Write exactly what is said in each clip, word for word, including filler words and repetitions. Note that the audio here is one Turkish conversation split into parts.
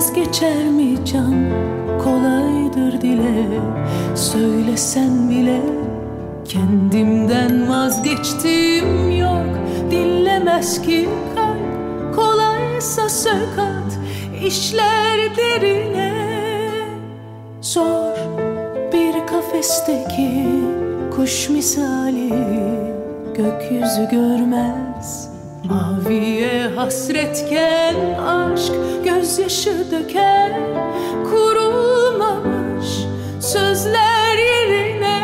vazgeçer mi can? Kolaydır dile söylesen bile. Kendimden vazgeçtim yok, dinlemez ki kalp. Kolaysa sökat, işler derine. Zor bir kafesteki kuş misali, gökyüzü görmez. Maviye hasretken aşk gözyaşı döker. Kurulmamış sözler yerine.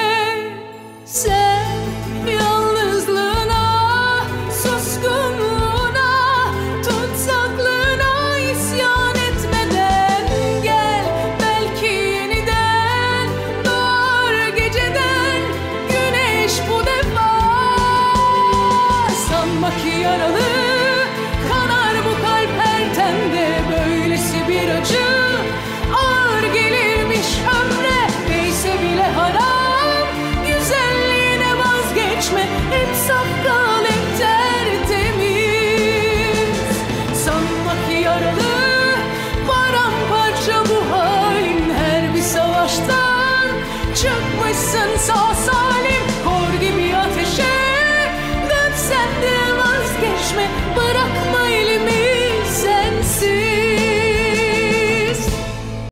Sen yalnızlığına, suskunluğuna, tutsaklığına isyan etmeden gel. Belki yeniden doğar geceden güneş bu defa. Sanma ki yaralı kanar bu kalp her tende. Böylesi bir acı ağır gelirmiş ömre. Neyse bile haram güzelliğine vazgeçme. Hep saf kal, hep tertemiz. Sanma ki yaralı paramparça bu halin. Her bir savaştan çıkmışsın sağ salim.